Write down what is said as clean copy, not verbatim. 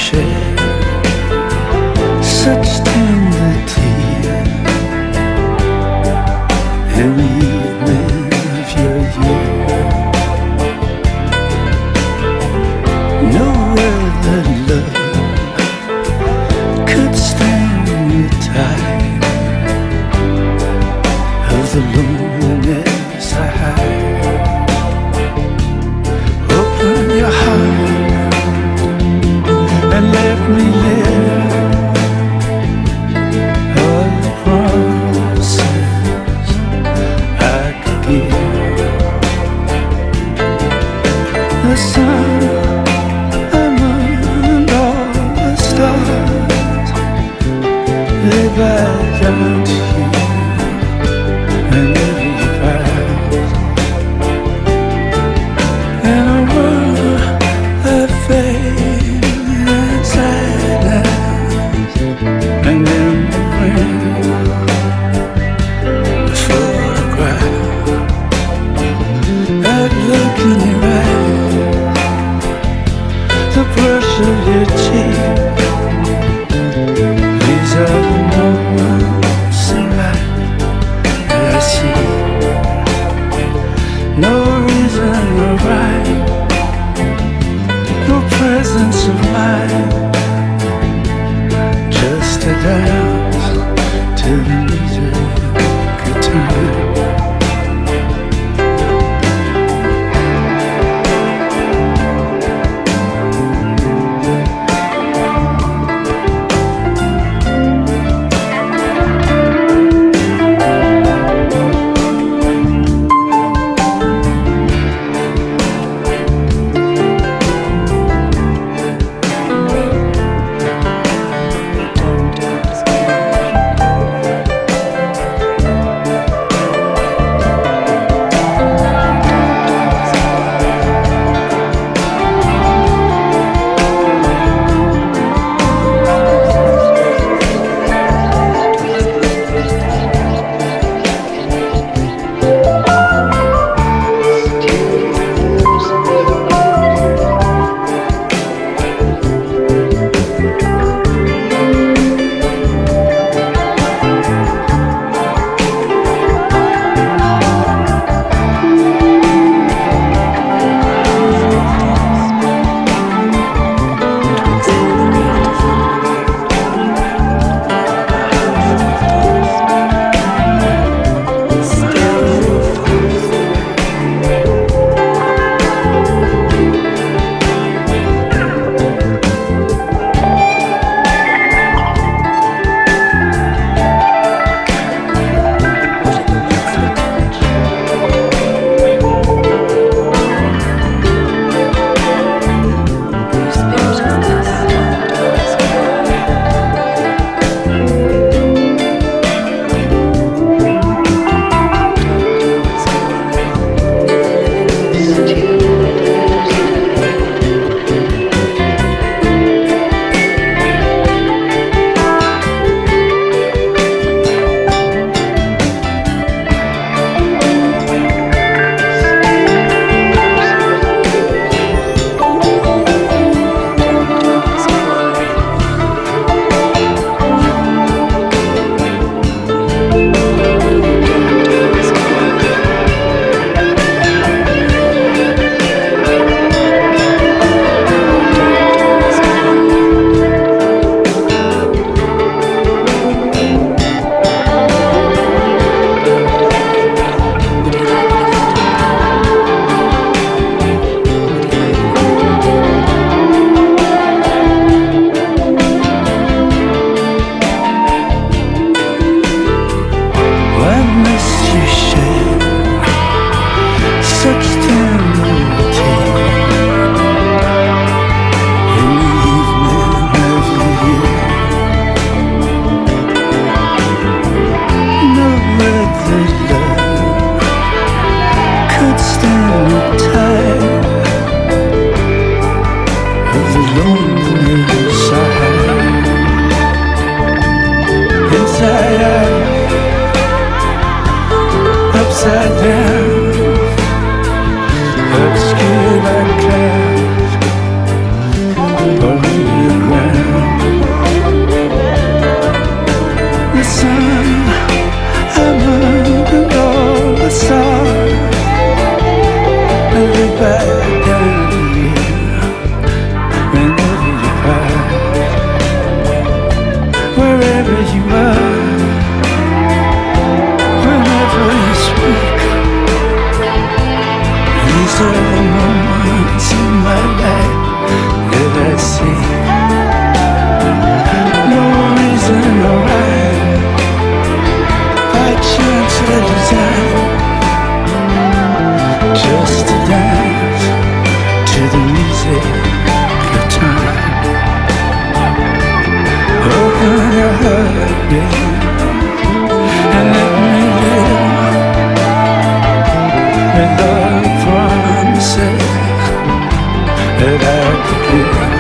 share such tender tears in the evening of your year. No other love could stand the tide of the loneliness I hide. Open your heart and let me live all the promises I could give. The sun and all the stars, they bow down to you and every past. In a world of fame and sadness, and in the wind, the photograph, that look in your eyes, the brush of your cheek, these are the moments in life that I see. No reason or rhyme, no presence of mind, just a dance to the music of time. hurt me and let me live with the promises that I could give.